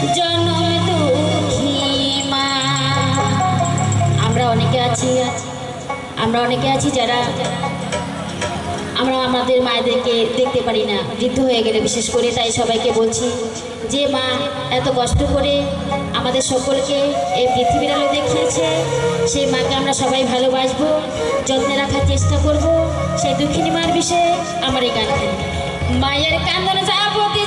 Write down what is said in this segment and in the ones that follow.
জনম দুঃখী মা। আমরা অনেকে আছি যারা আমরা আমাদের মায়েদেরকে দেখতে পারি না, বৃদ্ধ হয়ে গেলে বিশেষ করে। তাই সবাইকে বলছি যে মা এত কষ্ট করে আমাদের সকলকে এই পৃথিবীর আলো দেখিয়েছে, সেই মাকে আমরা সবাই ভালোবাসবো, যত্নে রাখার চেষ্টা করব। সেই দুঃখিনী মার বিষয়ে আমার এই গানটি। মায়ের কান্দন যাবতীয়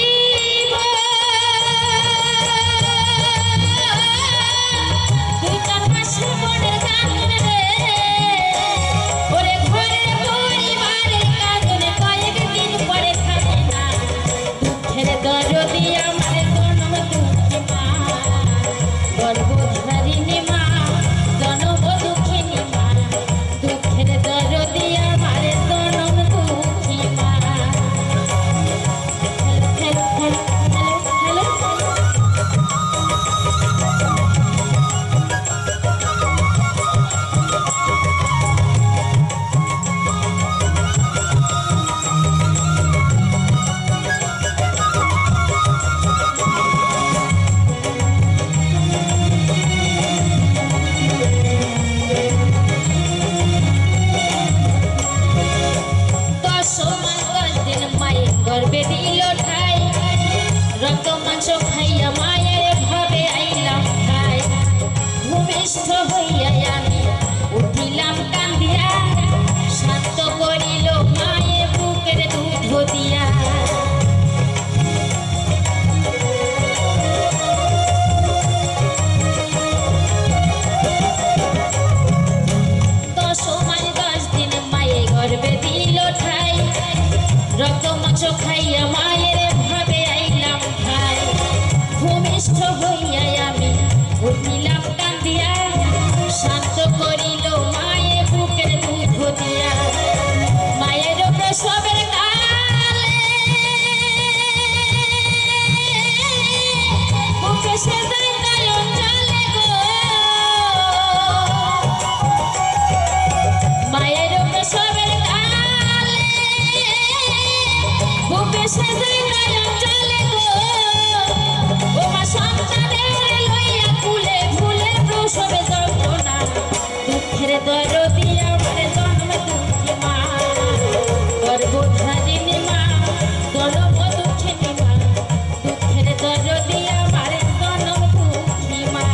খাইয়া মায়ের ভাবে আইলাম খাই, ভূমিষ্ঠ হইয়া আমি উঠিলাম কান্দিয়া, শান্ত করিল মায়ে বুকের দুধ দিয়া। মায়ের প্রসবের কালে বুকে সে যায় নয়ন জলে গো, মায়ের প্রসবের সে যায় নয়ন জলে গো। ও মা সন্তানের লইয়া কুলে ফুলে প্রসবে যন্ত্রণা, দুঃখের দরদি আমার জন্ম দুঃখী মা, গর্ভধারিণী মা, জনম দুঃখিনী মা, দুঃখের দরদি আমার জনম দুঃখী মা।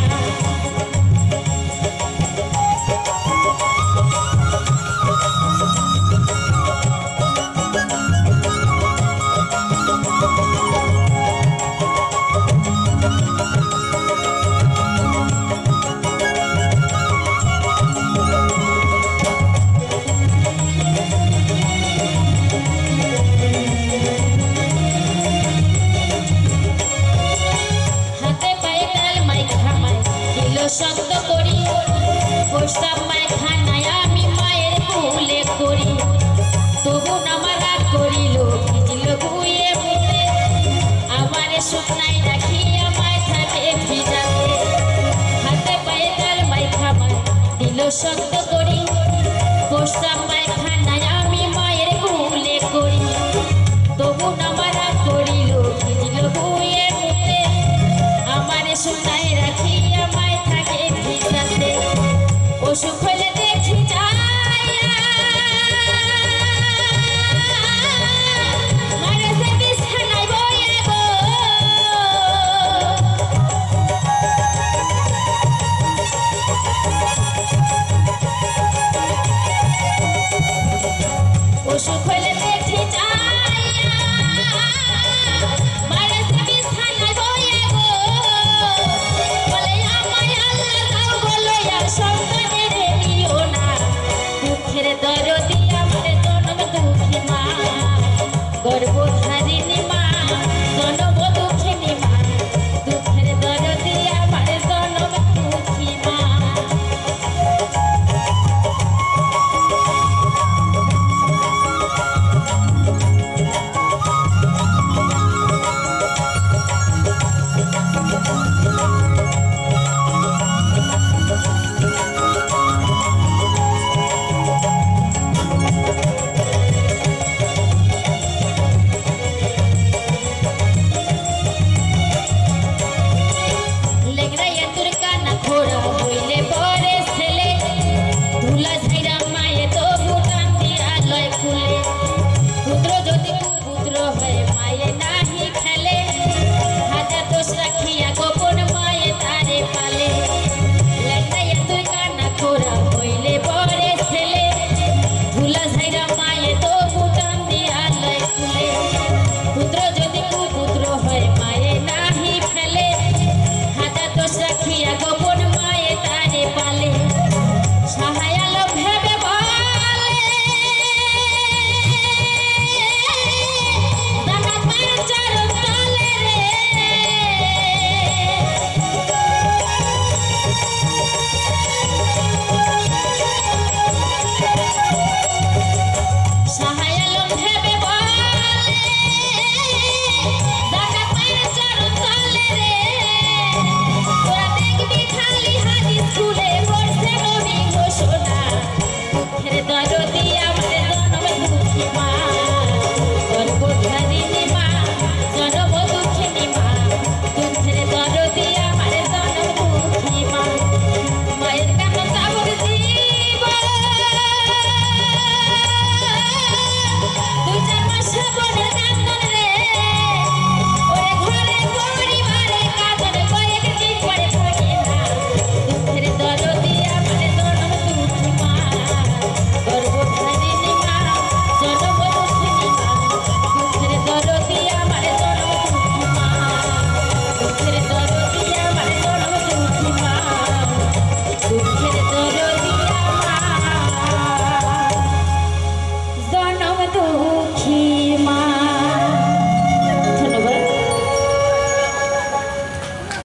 শক্ত করি বসতাম মায়খানায় আমি মায়ের কুলে করি, তবু নামারা করিল ভিজিল গুয়ে মুতে, আমারে শুকনাই রাখি আমায় থাকে ভিজাতে। হাতে পায়ে তার মাইখামায় দিল শক্ত করি বসতাম মায়খানায় আমি মায়ের কুলে করি, তবু নামারা করিল ভিজিল গুয়ে মুতে, আমারে শুকনাই